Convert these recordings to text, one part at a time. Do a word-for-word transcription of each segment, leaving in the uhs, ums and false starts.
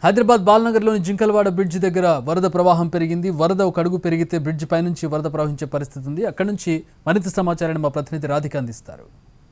Hyderabad బాలనగర్లోని జింకలవాడ bridge దగ్గర వరద ప్రవాహం పెరిగింది. వరద ఒక అడుగు పెరిగితే బ్రిడ్జ్ పైనుంచి వరద ప్రవహించే పరిస్థితి ఉంది. అక్కడి నుంచి మరింత సమాచారాన్ని మా ప్రతినిధి రాధిక అందిస్తారు.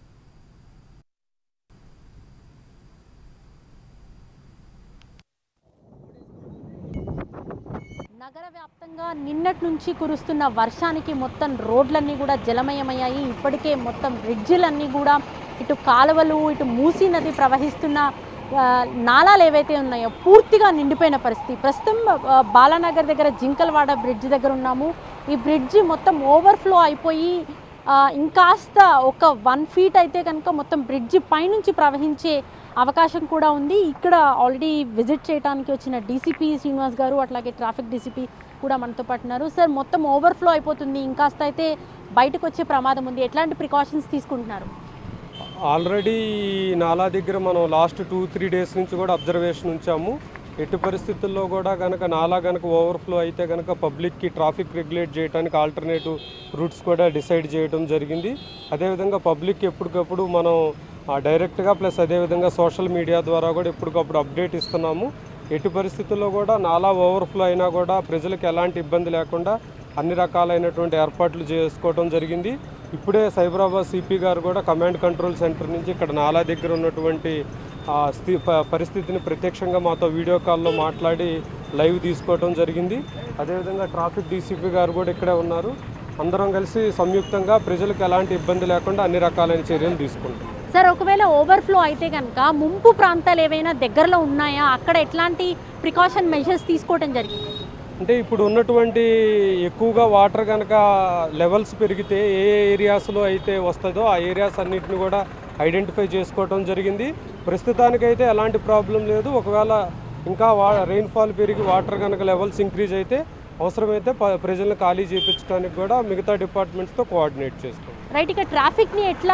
నగర వ్యాప్తంగా నిన్నటి నుంచి కురుస్తున్న వర్షానికి మొత్తం రోడ్లన్నీ కూడా జలమయమయ్యాయి. ఇప్పటికే మొత్తం బ్రిడ్జిలన్నీ కూడా ఇటు కాలువలు ఇటు మూసీ నది ప్రవహిస్తున్న నాలాలు ఏవైతే ఉన్నాయో పూర్తిగా నిండిపోయిన పరిస్థితి. ప్రస్తుతం బాలానగర్ దగ్గర జింకలవాడ బ్రిడ్జ్ దగ్గర ఉన్నాము. ఈ బ్రిడ్జ్ మొత్తం ఓవర్ఫ్లో అయిపోయి ఇంకాస్త ఒక వన్ ఫీట్ అయితే కనుక మొత్తం బ్రిడ్జ్ పైనుంచి ప్రవహించే అవకాశం కూడా ఉంది. ఇక్కడ ఆల్రెడీ విజిట్ చేయడానికి వచ్చిన డీసీపీ శ్రీనివాస్ గారు అట్లాగే ట్రాఫిక్ డీసీపీ కూడా మనతో పాటు ఉన్నారు. సార్, మొత్తం ఓవర్ఫ్లో అయిపోతుంది, ఇంకాస్త అయితే బయటకు వచ్చే ప్రమాదం ఉంది. ఎట్లాంటి ప్రికాషన్స్ తీసుకుంటున్నారు? ఆల్రెడీ నాలా దగ్గర మనం లాస్ట్ టూ త్రీ డేస్ నుంచి కూడా అబ్జర్వేషన్ ఉంచాము. ఎట్టి పరిస్థితుల్లో కూడా కనుక నాలా కనుక ఓవర్ఫ్లో అయితే కనుక పబ్లిక్కి ట్రాఫిక్ రెగ్యులేట్ చేయడానికి ఆల్టర్నేటివ్ రూట్స్ కూడా డిసైడ్ చేయడం జరిగింది. అదేవిధంగా పబ్లిక్ ఎప్పటికప్పుడు మనం డైరెక్ట్గా ప్లస్ అదేవిధంగా సోషల్ మీడియా ద్వారా కూడా ఎప్పటికప్పుడు అప్డేట్ ఇస్తున్నాము. ఎట్టి పరిస్థితుల్లో కూడా నాలా ఓవర్ఫ్లో అయినా కూడా ప్రజలకు ఎలాంటి ఇబ్బంది లేకుండా అన్ని రకాలైనటువంటి ఏర్పాట్లు చేసుకోవడం జరిగింది. ఇప్పుడే సైబరాబాద్ సిపి గారు కూడా కమాండ్ కంట్రోల్ సెంటర్ నుంచి ఇక్కడ నాలా దగ్గర ఉన్నటువంటి పరిస్థితిని ప్రత్యక్షంగా మాతో వీడియో కాల్లో మాట్లాడి లైవ్ తీసుకోవడం జరిగింది. అదేవిధంగా ట్రాఫిక్ డీసీపీ గారు కూడా ఇక్కడే ఉన్నారు. అందరం కలిసి సంయుక్తంగా ప్రజలకు ఎలాంటి ఇబ్బంది లేకుండా అన్ని రకాలైన చర్యలు తీసుకుంటాం. సార్, ఒకవేళ ఓవర్ఫ్లో అయితే కనుక ముంపు ప్రాంతాలు ఏవైనా దగ్గరలో ఉన్నాయా? అక్కడ ఎట్లాంటి ప్రికాషన్ మెజర్స్ తీసుకోవడం జరిగింది? అంటే ఇప్పుడు ఉన్నటువంటి ఎక్కువగా వాటర్ కనుక లెవెల్స్ పెరిగితే ఏ ఏరియాస్లో అయితే వస్తుందో ఆ ఏరియాస్ అన్నింటిని కూడా ఐడెంటిఫై చేసుకోవడం జరిగింది. ప్రస్తుతానికైతే ఎలాంటి ప్రాబ్లం లేదు. ఒకవేళ ఇంకా వా రెయిన్ఫాల్ పెరిగి వాటర్ కనుక లెవెల్స్ ఇంక్రీజ్ అయితే అవసరమైతే ప్రజలను ఖాళీ చేయించడానికి కూడా మిగతా డిపార్ట్మెంట్స్తో కోఆర్డినేట్ చేస్తాం. రైట్, ఇక ట్రాఫిక్ని ఎట్లా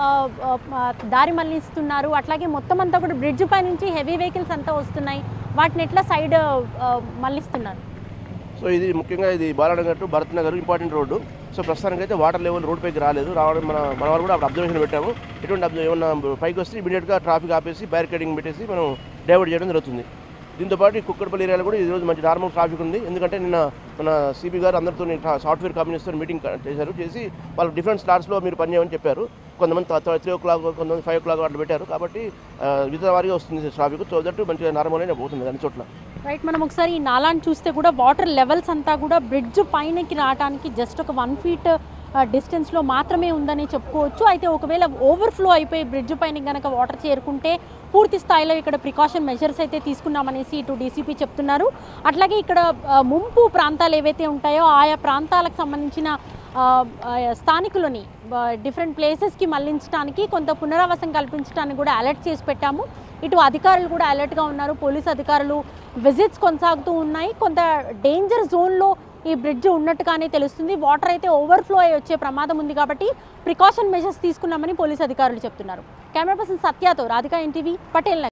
దారి మళ్లిస్తున్నారు? అట్లాగే మొత్తం అంతా కూడా బ్రిడ్జ్ పై నుంచి హెవీ వెహికల్స్ అంతా వస్తున్నాయి, వాటిని ఎట్లా సైడ్ మళ్లిస్తున్నారు? సో ఇది ముఖ్యంగా ఇది Balanagar to Bharat Nagar important road. So ప్రస్తుతానికి అయితే వాటర్ లెవెల్ రోడ్ పైకి రాలేదు. రావడం మన మన వాళ్ళు కూడా అప్పుడు అబ్జర్వేషన్ పెట్టాము. ఎటువంటి అబ్జర్వ్ ఏమన్నా పైకి వస్తే ఇమీడియట్గా ట్రాఫిక్ ఆపేసి బ్యారికేడింగ్ పెట్టేసి మనం డైవర్ట్ చేయడం జరుగుతుంది. దీంతోపాటు ఈ కుక్కడపల్లి ఏరియాలో కూడా ఈరోజు మంచి నార్మల్ ట్రాఫిక్ ఉంది. ఎందుకంటే నిన్న మన సిపి గారు అందరితో సాఫ్ట్వేర్ కంపెనీస్తో మీటింగ్ చేశారు. చేసి వాళ్ళు డిఫరెంట్ స్లాట్స్లో మీరు పనిచేయమని చెప్పారు. కొంతమంది త్రీ ఓ క్లాక్ కొంతమంది ఫైవ్ ఓ క్లాక్ అట్లా పెట్టారు. కాబట్టి వివిధ వారిగా వస్తుంది ట్రాఫిక్. సో దట్ మంచిగా నార్మల్ అయినా పోతుంది అన్ని చోట్ల. రైట్, మనం ఒకసారి ఈ నాలాన్ని చూస్తే కూడా వాటర్ లెవెల్స్ అంతా కూడా బ్రిడ్జ్ పైనకి రావడానికి జస్ట్ ఒక వన్ ఫీట్ డిస్టెన్స్లో మాత్రమే ఉందని చెప్పుకోవచ్చు. అయితే ఒకవేళ ఓవర్ఫ్లో అయిపోయి బ్రిడ్జ్ పైన కనుక వాటర్ చేరుకుంటే పూర్తి స్థాయిలో ఇక్కడ ప్రికాషన్ మెజర్స్ అయితే తీసుకున్నామనేసి ఇటు డీసీపీ చెప్తున్నారు. అట్లాగే ఇక్కడ ముంపు ప్రాంతాలు ఏవైతే ఉంటాయో ఆయా ప్రాంతాలకు సంబంధించిన స్థానికులని డిఫరెంట్ ప్లేసెస్కి మళ్లించడానికి కొంత పునరావాసం కల్పించడానికి కూడా అలర్ట్ చేసి పెట్టాము. ఇటు అధికారులు కూడా అలర్ట్గా ఉన్నారు. పోలీసు అధికారులు విజిట్స్ కొనసాగుతూ ఉన్నాయి. కొంత డేంజర్ జోన్లో ఈ బ్రిడ్జ్ ఉన్నట్టుగానే తెలుస్తుంది. వాటర్ అయితే ఓవర్ఫ్లో అయ్యి వచ్చే ప్రమాదం ఉంది కాబట్టి ప్రికాషన్ మెజర్స్ తీసుకున్నామని పోలీసు అధికారులు చెప్తున్నారు. కెమెరా పర్సన్ సత్యతో రాధిక, ఎన్టీవీ, పటేల్.